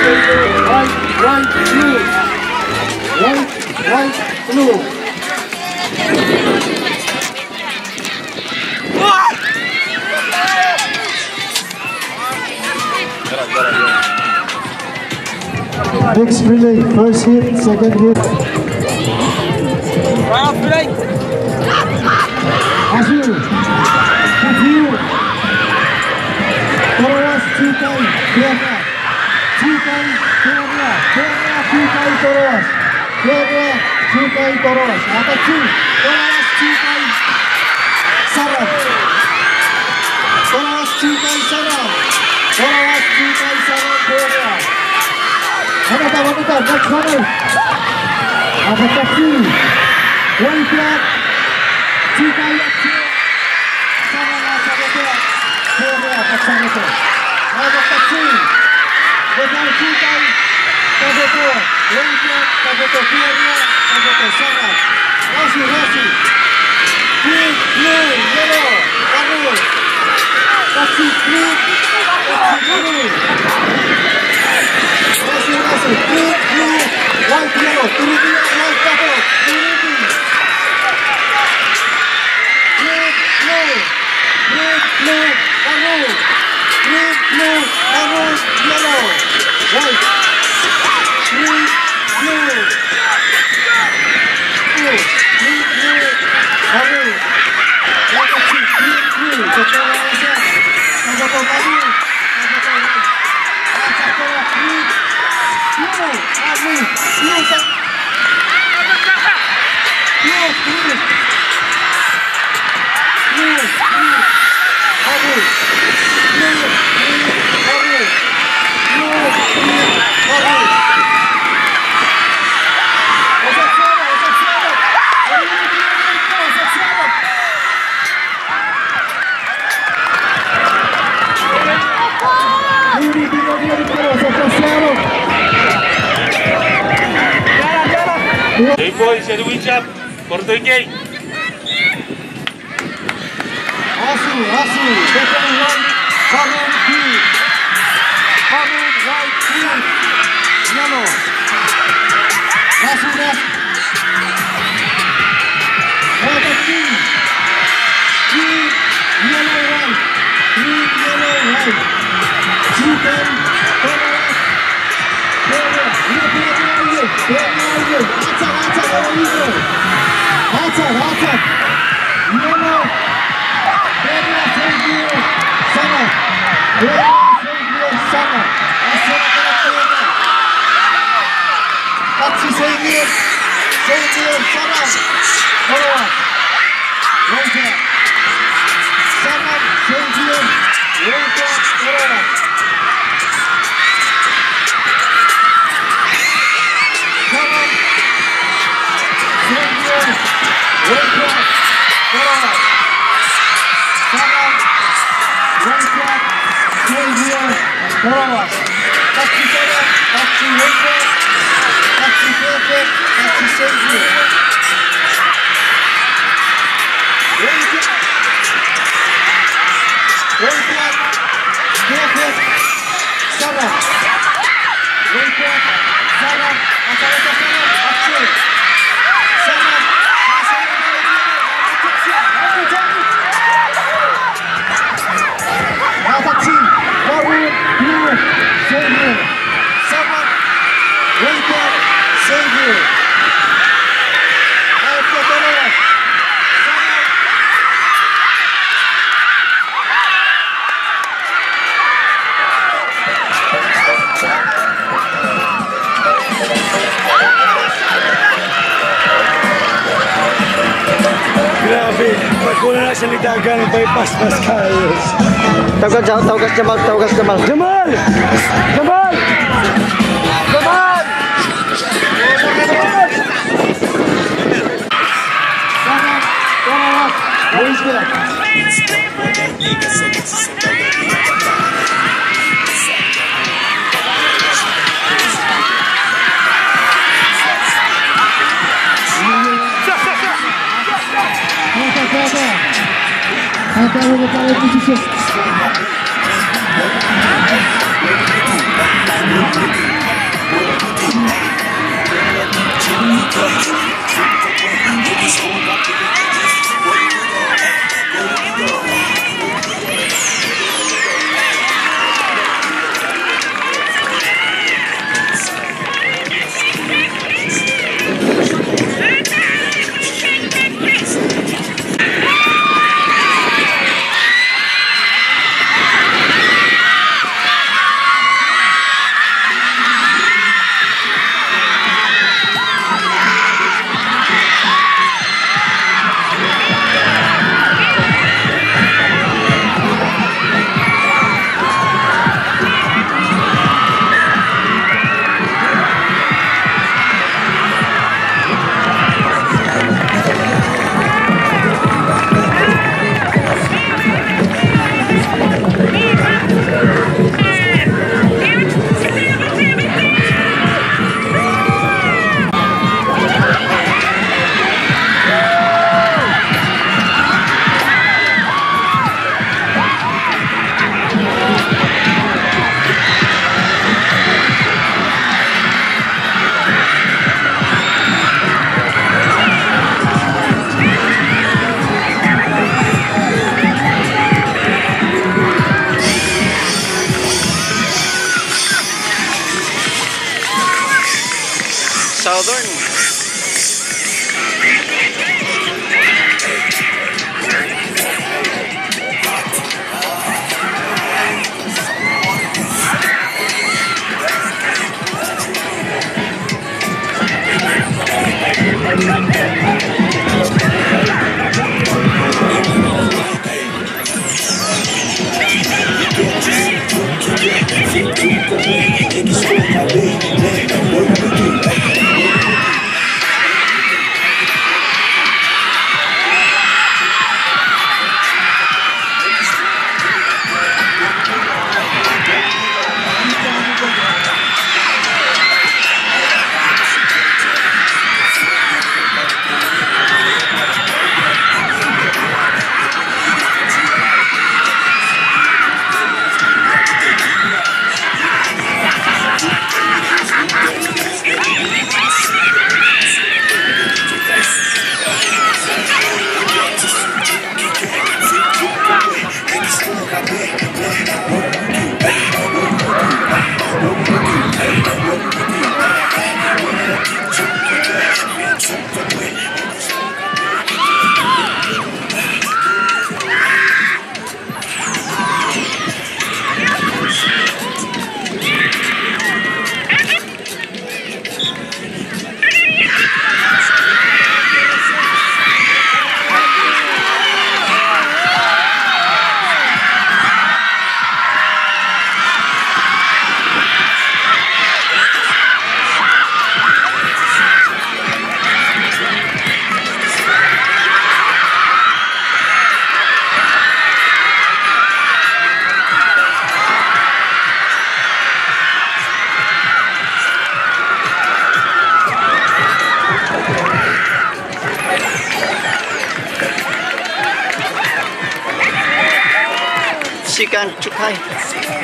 White, blue. White, blue. Next relay, first hit, second hit. Azul, Azul. Toros, Cikai, Terra. Cikai, Terra. Terra, Cikai, Toros. Terra, Cikai, Toros. Atachi, Toros, Cikai, Saran. Toros, Cikai, Saran. Toros, Cikai, Saran, Terra. Wanita, next runner. Atachi, one flat. Cikai, Saran, Saran, Terra, Saran. Atachi, Benar Cikai, Taboto, one flat, Taboto, Terra, Taboto, Saran. Rasi, green, blue, yellow, maroon. Rasi, green, blue. Rasi, green, blue, white, yellow, Turubi, white, double, Turubi. Green, blue, maroon. Green, blue, maroon, yellow, white. Green, blue. Green, blue, maroon. Atachi, green, blue. Betul saja. Taboto maroon. Taboto white. Atachi, green. Blue, blue, Boys, set the winch up. Corto el gate. Asu, second one, maroon, green. Maroon, white, green, yellow. Asu left. Atachi, green, yellow, white. Green, yellow, white. Chicken, Toros, Terra. Attack. Yellow. Terra, Sergio, Sana. Terra, Sergio, Sana. Asana para Terra. Tachi, Sergio, Sana. Toros. Rosa. Sana, Sergio, Rosa, Toros. Toros, Tachi Toros, Tachi Rosa, Tachi Perfect, Tachi Sergio. One flat, Perfect, Sarah. One flat, Sarah, Atalanta Sarah, Axel. Sarah, Atachi, maroon, blue, Sergio. Sarah, one flat, Sergio. After Toros, Sarah. Grabe, pag wala na salita galing bypass Pascales. Tawagas Jamal. Jamal! Jamal! Jamal! Acaba de parar a posição. Southern. Chicken Chukai.